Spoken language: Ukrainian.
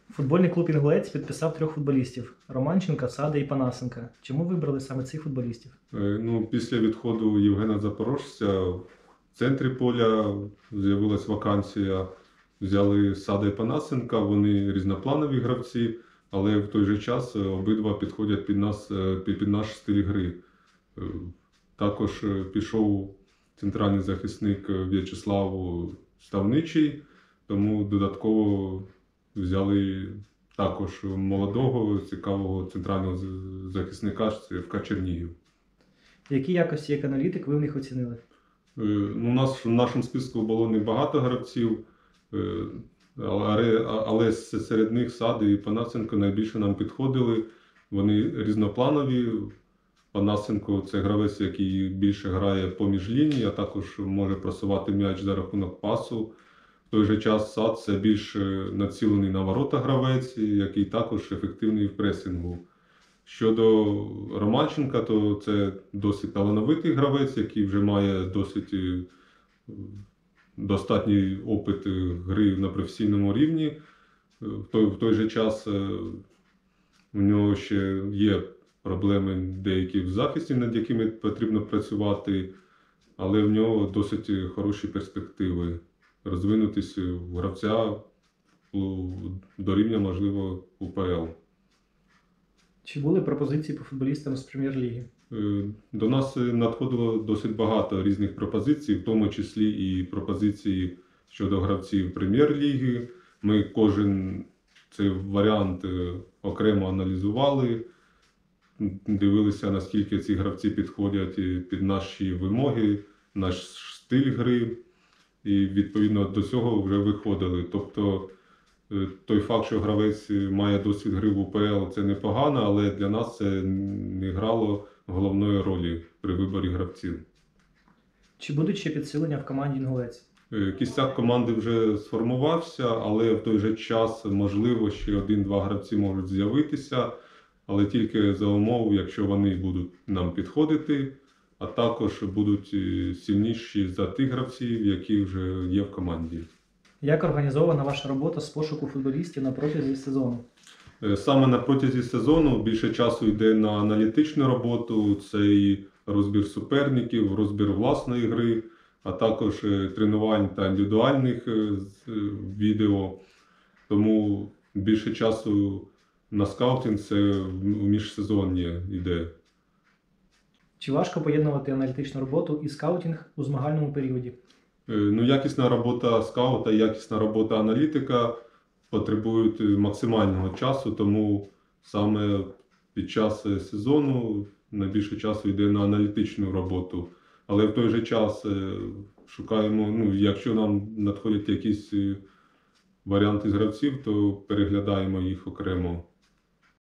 Футбольний клуб «Інгулець» підписав 3 футболістів – Романченка, Сада і Панасенка. Чому вибрали саме цих футболістів? Після відходу Євгена Запорожця в центрі поля з'явилась вакансія. Взяли Сада і Панасенка, вони різнопланові гравці, але в той же час обидва підходять під наш стиль гри. Також пішов центральний захисник В'ячеслав Ставничий, тому додатково взяли також молодого, цікавого центрального захисника ФК Чернігів. Які якості як аналітик ви в них оцінили? В нашому списку було небагато гравців, але серед них Сади і Панасенко найбільше нам підходили. Вони різнопланові. Панасенко – це гравець, який більше грає поміж ліній, а також може просувати м'яч за рахунок пасу. В той же час Сад – це більш націлений на ворота гравець, який також ефективний в пресингу. Щодо Романченка, то це досить талановитий гравець, який вже має достатній опит гри на професійному рівні. В той же час у нього ще є проблеми деякі в захисті, над якими потрібно працювати, але в нього досить хороші перспективи розвинутися в гравця до рівня, можливо, УПЛ. Чи були пропозиції по футболістам з прем'єр-ліги? До нас надходило досить багато різних пропозицій, в тому числі і пропозиції щодо гравців прем'єр-ліги. Ми кожен цей варіант окремо аналізували, дивилися, наскільки ці гравці підходять під наші вимоги, наш стиль гри, і відповідно до цього вже виходили. Тобто той факт, що гравець має досвід гри в УПЛ, це непогано, але для нас це не грало головної ролі при виборі гравців. Чи будуть ще підсилення в команді «Інгулець»? Кістяк команди вже сформувався, але в той же час, можливо, ще 1-2 гравці можуть з'явитися, але тільки за умов, якщо вони будуть нам підходити, а також будуть сильніші за тих гравців, які вже є в команді. Як організована ваша робота з пошуку футболістів на протязі сезону? Саме на протязі сезону більше часу йде на аналітичну роботу, це і розбір суперників, розбір власної гри, а також тренувань та індивідуальних відео. Тому більше часу на скаутинг це в міжсезонні йде. Чи важко поєднувати аналітичну роботу і скаутинг у змагальному періоді? Якісна робота скаута і якісна робота аналітика потребують максимального часу, тому саме під час сезону найбільше часу йде на аналітичну роботу. Але в той же час шукаємо, якщо нам надходять якісь варіанти з гравців, то переглядаємо їх окремо.